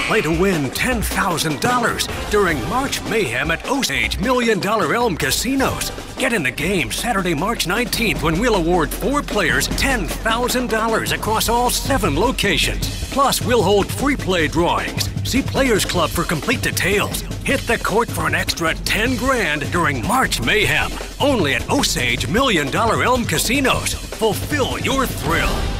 Play to win $10,000 during March Mayhem at Osage $1 Million Elm Casinos. Get in the game Saturday, March 19th when we'll award 4 players $10,000 across all 7 locations. Plus, we'll hold free play drawings. See Players Club for complete details. Hit the court for an extra 10 grand during March Mayhem. Only at Osage $1 Million Elm Casinos. Fulfill your thrill.